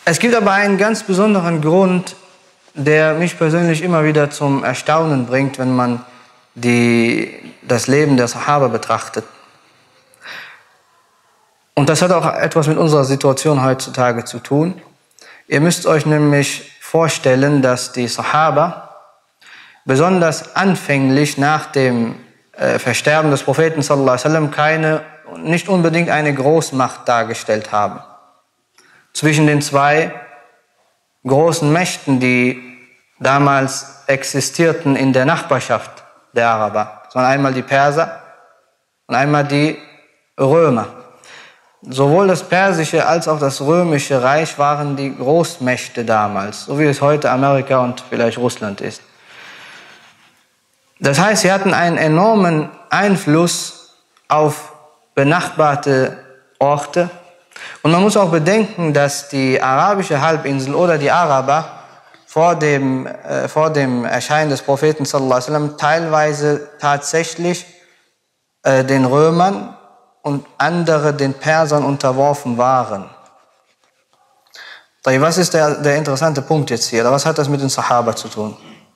Es gibt aber einen ganz besonderen Grund, der mich persönlich immer wieder zum Erstaunen bringt, wenn man das Leben der Sahaba betrachtet. Und das hat auch etwas mit unserer Situation heutzutage zu tun. Ihr müsst euch nämlich vorstellen, dass die Sahaba besonders anfänglich nach dem Versterben des Propheten sallallahu alaihi wasallam nicht unbedingt eine Großmacht dargestellt haben. Zwischen den zwei großen Mächten, die damals existierten in der Nachbarschaft der Araber, sondern einmal die Perser und einmal die Römer. Sowohl das persische als auch das römische Reich waren die Großmächte damals, so wie es heute Amerika und vielleicht Russland ist. Das heißt, sie hatten einen enormen Einfluss auf benachbarte Orte. Und man muss auch bedenken, dass die arabische Halbinsel oder die Araber vor dem Erscheinen des Propheten sallallahu alaihi wasallam teilweise tatsächlich den Römern und andere den Persern unterworfen waren. Was ist der interessante Punkt jetzt hier? Was hat das mit den Sahaba zu tun?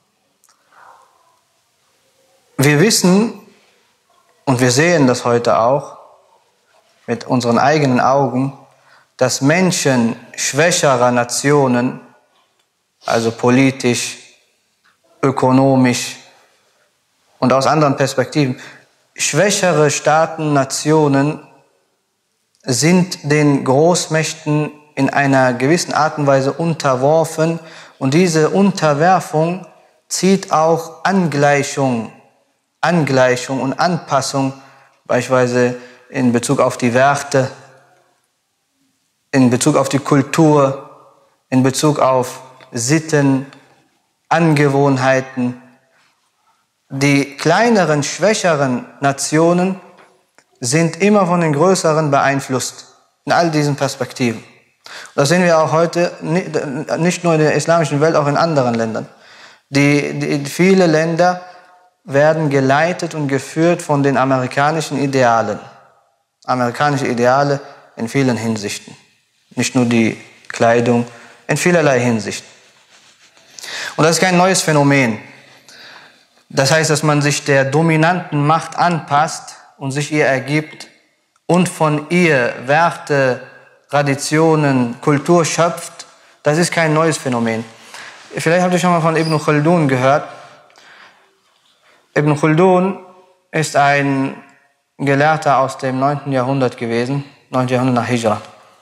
Wir wissen und wir sehen das heute auch mit unseren eigenen Augen, dass Menschen schwächerer Nationen, also politisch, ökonomisch und aus anderen Perspektiven, schwächere Staaten, Nationen sind den Großmächten in einer gewissen Art und Weise unterworfen, und diese Unterwerfung zieht auch Angleichung und Anpassung, beispielsweise in Bezug auf die Werte, in Bezug auf die Kultur, in Bezug auf Sitten, Angewohnheiten. Die kleineren, schwächeren Nationen sind immer von den größeren beeinflusst, in all diesen Perspektiven. Und das sehen wir auch heute, nicht nur in der islamischen Welt, auch in anderen Ländern. Viele Länder werden geleitet und geführt von den amerikanischen Idealen. Amerikanische Ideale in vielen Hinsichten. Nicht nur die Kleidung, in vielerlei Hinsicht. Und das ist kein neues Phänomen. Das heißt, dass man sich der dominanten Macht anpasst und sich ihr ergibt und von ihr Werte, Traditionen, Kultur schöpft. Das ist kein neues Phänomen. Vielleicht habt ihr schon mal von Ibn Khaldun gehört. Ibn Khaldun ist ein Gelehrter aus dem 9. Jahrhundert gewesen, 9. Jahrhundert nach Hijra.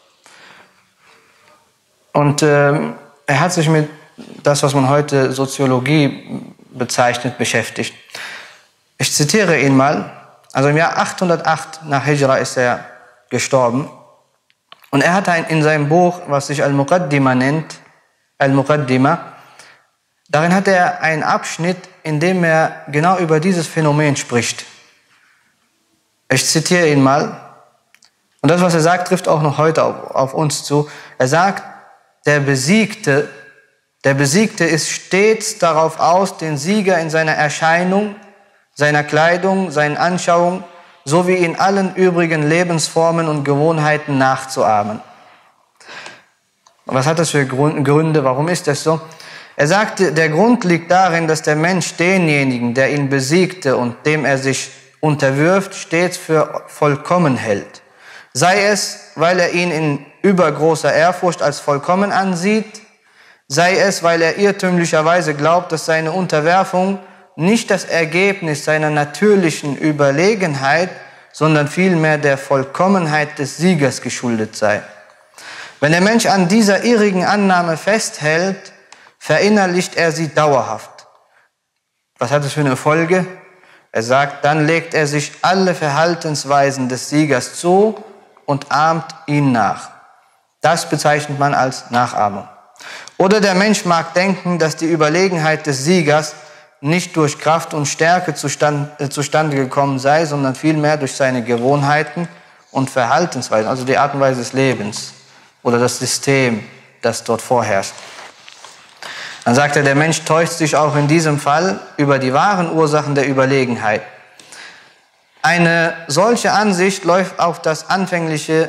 Und er hat sich mit das, was man heute Soziologie bezeichnet, beschäftigt. Ich zitiere ihn mal. Also im Jahr 808 nach Hijra ist er gestorben. Und er hat in seinem Buch, was sich Al-Muqaddima nennt, Al-Muqaddima, darin hat er einen Abschnitt, in dem er genau über dieses Phänomen spricht. Ich zitiere ihn mal. Und das, was er sagt, trifft auch noch heute auf uns zu. Er sagt, der Besiegte ist stets darauf aus, den Sieger in seiner Erscheinung, seiner Kleidung, seinen Anschauungen sowie in allen übrigen Lebensformen und Gewohnheiten nachzuahmen. Was hat das für Gründe? Warum ist das so? Er sagte, der Grund liegt darin, dass der Mensch denjenigen, der ihn besiegte und dem er sich unterwirft, stets für vollkommen hält. Sei es, weil er ihn in übergroßer Ehrfurcht als vollkommen ansieht, sei es, weil er irrtümlicherweise glaubt, dass seine Unterwerfung nicht das Ergebnis seiner natürlichen Überlegenheit, sondern vielmehr der Vollkommenheit des Siegers geschuldet sei. Wenn der Mensch an dieser irrigen Annahme festhält, verinnerlicht er sie dauerhaft. Was hat das für eine Folge? Er sagt, dann legt er sich alle Verhaltensweisen des Siegers zu und ahmt ihn nach. Das bezeichnet man als Nachahmung. Oder der Mensch mag denken, dass die Überlegenheit des Siegers nicht durch Kraft und Stärke zustande gekommen sei, sondern vielmehr durch seine Gewohnheiten und Verhaltensweisen, also die Art und Weise des Lebens oder das System, das dort vorherrscht. Dann sagt er, der Mensch täuscht sich auch in diesem Fall über die wahren Ursachen der Überlegenheit. Eine solche Ansicht läuft auf das anfängliche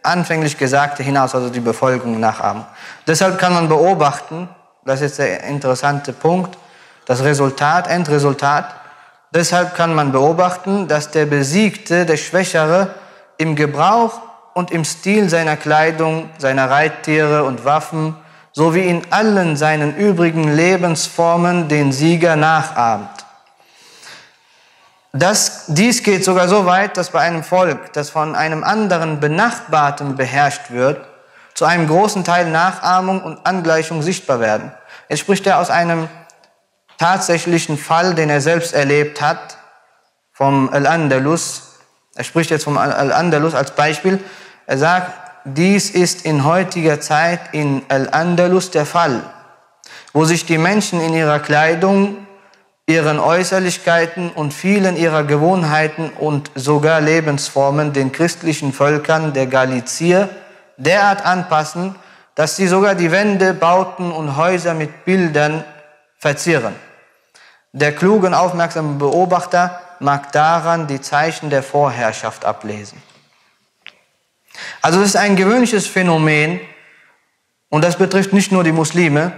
anfänglich Gesagte hinaus, also die Befolgung nachahmen. Deshalb kann man beobachten, das ist der interessante Punkt, das Endresultat, deshalb kann man beobachten, dass der Besiegte, der Schwächere, im Gebrauch und im Stil seiner Kleidung, seiner Reittiere und Waffen, sowie in allen seinen übrigen Lebensformen den Sieger nachahmt. Dies geht sogar so weit, dass bei einem Volk, das von einem anderen Benachbarten beherrscht wird, zu einem großen Teil Nachahmung und Angleichung sichtbar werden. Jetzt spricht er aus einem tatsächlichen Fall, den er selbst erlebt hat, vom Al-Andalus. Er spricht jetzt vom Al-Andalus als Beispiel. Er sagt, dies ist in heutiger Zeit in Al-Andalus der Fall, wo sich die Menschen in ihrer Kleidung, ihren Äußerlichkeiten und vielen ihrer Gewohnheiten und sogar Lebensformen den christlichen Völkern der Galizier derart anpassen, dass sie sogar die Wände, Bauten und Häuser mit Bildern verzieren. Der kluge und aufmerksame Beobachter mag daran die Zeichen der Vorherrschaft ablesen. Also das ist ein gewöhnliches Phänomen und das betrifft nicht nur die Muslime,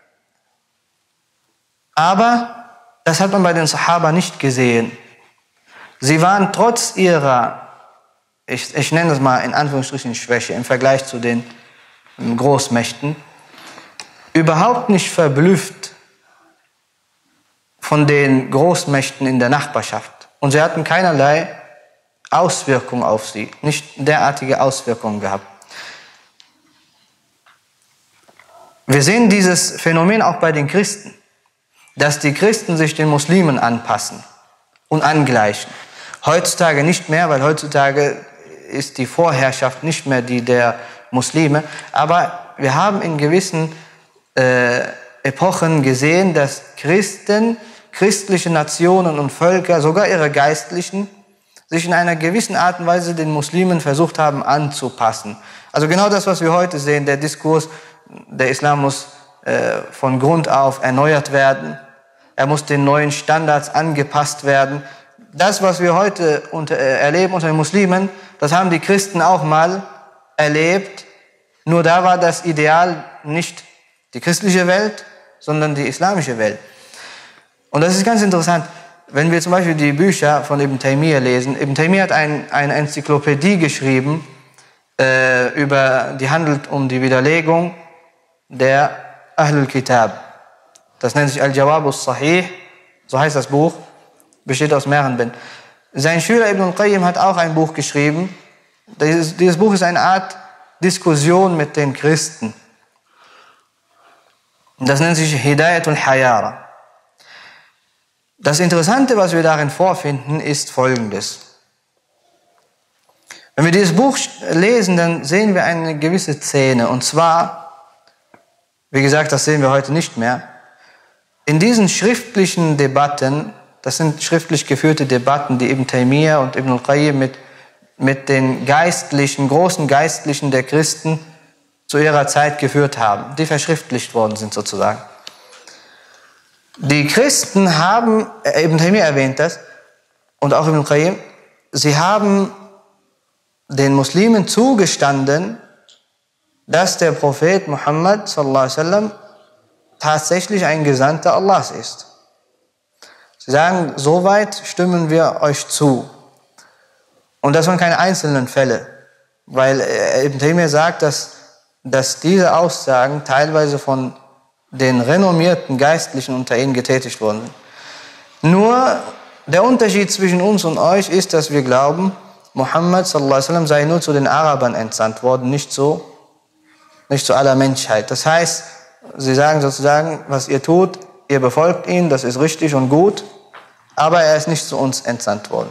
aber das hat man bei den Sahaba nicht gesehen. Sie waren trotz ihrer, ich nenne das mal in Anführungsstrichen Schwäche im Vergleich zu den Großmächten, überhaupt nicht verblüfft von den Großmächten in der Nachbarschaft. Und sie hatten keinerlei Auswirkungen auf sie, nicht derartige Auswirkungen gehabt. Wir sehen dieses Phänomen auch bei den Christen, dass die Christen sich den Muslimen anpassen und angleichen. Heutzutage nicht mehr, weil heutzutage ist die Vorherrschaft nicht mehr die der Muslime. Aber wir haben in gewissen Epochen gesehen, dass Christen, christliche Nationen und Völker, sogar ihre Geistlichen, sich in einer gewissen Art und Weise den Muslimen versucht haben anzupassen. Also genau das, was wir heute sehen, der Diskurs, der Islam muss von Grund auf erneuert werden. Er muss den neuen Standards angepasst werden. Das, was wir heute erleben unter den Muslimen, das haben die Christen auch mal erlebt. Nur da war das Ideal nicht die christliche Welt, sondern die islamische Welt. Und das ist ganz interessant. Wenn wir zum Beispiel die Bücher von Ibn Taymiyyah lesen, Ibn Taymiyyah hat eine Enzyklopädie geschrieben, die handelt um die Widerlegung der Ahlul Kitab. Das nennt sich Al-Jawab al-Sahih, so heißt das Buch, besteht aus mehreren Bänden. Sein Schüler Ibn al-Qayyim hat auch ein Buch geschrieben. Dieses Buch ist eine Art Diskussion mit den Christen. Das nennt sich Hidayat al-Hayara. Das Interessante, was wir darin vorfinden, ist Folgendes. Wenn wir dieses Buch lesen, dann sehen wir eine gewisse Szene. Und zwar, wie gesagt, das sehen wir heute nicht mehr. In diesen schriftlichen Debatten, das sind schriftlich geführte Debatten, die Ibn Taymiyyah und Ibn al-Qayyim mit den Geistlichen, großen Geistlichen der Christen zu ihrer Zeit geführt haben, die verschriftlicht worden sind sozusagen. Die Christen haben, Ibn Taymiyyah erwähnt das, und auch Ibn al-Qayyim, sie haben den Muslimen zugestanden, dass der Prophet Muhammad sallallahu alaihi wasallam tatsächlich ein Gesandter Allahs ist. Sie sagen, soweit stimmen wir euch zu. Und das waren keine einzelnen Fälle, weil Ibn Taymiyyah sagt, dass diese Aussagen teilweise von den renommierten Geistlichen unter ihnen getätigt wurden. Nur der Unterschied zwischen uns und euch ist, dass wir glauben, Muhammad sallallahu alaihi wasallam sei nur zu den Arabern entsandt worden, nicht zu aller Menschheit. Das heißt, sie sagen sozusagen, was ihr tut, ihr befolgt ihn, das ist richtig und gut, aber er ist nicht zu uns entsandt worden.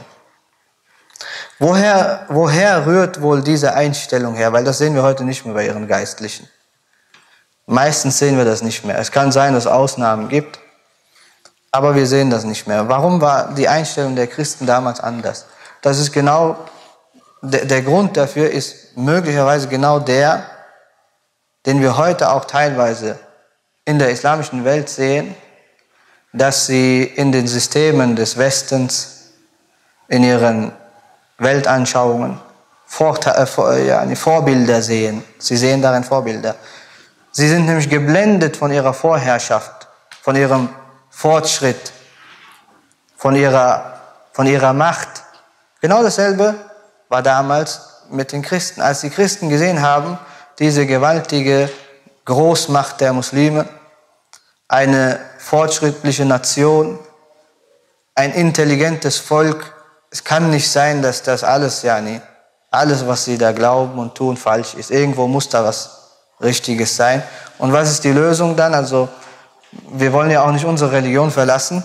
Woher rührt wohl diese Einstellung her? Weil das sehen wir heute nicht mehr bei ihren Geistlichen. Meistens sehen wir das nicht mehr. Es kann sein, dass es Ausnahmen gibt, aber wir sehen das nicht mehr. Warum war die Einstellung der Christen damals anders? Das ist genau, der Grund dafür ist möglicherweise genau der, den wir heute auch teilweise in der islamischen Welt sehen, dass sie in den Systemen des Westens, in ihren Weltanschauungen Vorbilder sehen. Sie sehen darin Vorbilder. Sie sind nämlich geblendet von ihrer Vorherrschaft, von ihrem Fortschritt, von ihrer Macht. Genau dasselbe war damals mit den Christen. Als die Christen gesehen haben, diese gewaltige Großmacht der Muslime, eine fortschrittliche Nation, ein intelligentes Volk, es kann nicht sein, dass das alles, was sie da glauben und tun, falsch ist. Irgendwo muss da was Richtiges sein. Und was ist die Lösung dann? Also, wir wollen ja auch nicht unsere Religion verlassen.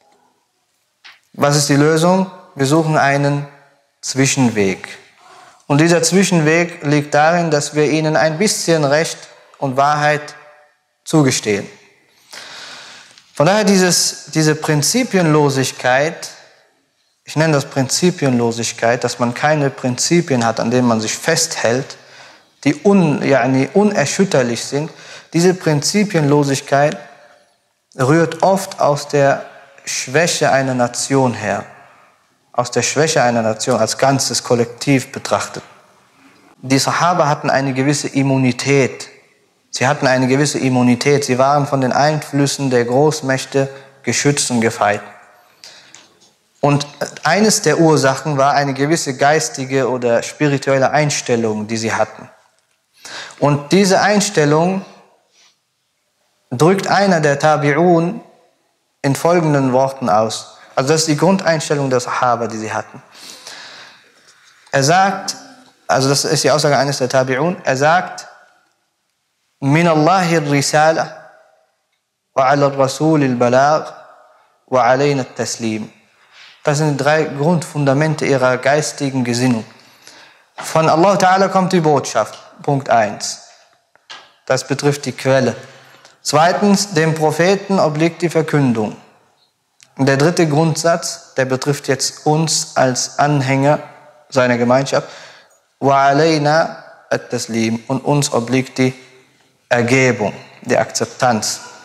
Was ist die Lösung? Wir suchen einen Zwischenweg. Und dieser Zwischenweg liegt darin, dass wir ihnen ein bisschen Recht und Wahrheit zugestehen. Von daher diese Prinzipienlosigkeit, ich nenne das Prinzipienlosigkeit, dass man keine Prinzipien hat, an denen man sich festhält, die unerschütterlich sind. Diese Prinzipienlosigkeit rührt oft aus der Schwäche einer Nation her. Aus der Schwäche einer Nation als ganzes Kollektiv betrachtet. Die Sahaba hatten eine gewisse Immunität. Sie waren von den Einflüssen der Großmächte geschützt und gefeit. Und eines der Ursachen war eine gewisse geistige oder spirituelle Einstellung, die sie hatten. Und diese Einstellung drückt einer der Tabi'un in folgenden Worten aus. Also das ist die Grundeinstellung der Sahaba, die sie hatten. Er sagt, also das ist die Aussage eines der Tabi'un, er sagt, min Allahi al-Risala wa ala al-Rasul al-Balagh wa alayna al-Taslim. Das sind die 3 Grundfundamente ihrer geistigen Gesinnung. Von Allah Ta'ala kommt die Botschaft, Punkt 1. Das betrifft die Quelle. 2. Dem Propheten obliegt die Verkündung. Und der 3. Grundsatz, der betrifft jetzt uns als Anhänger seiner Gemeinschaft. Wa alayna at-Taslim. Und uns obliegt die Ergebung, die Akzeptanz.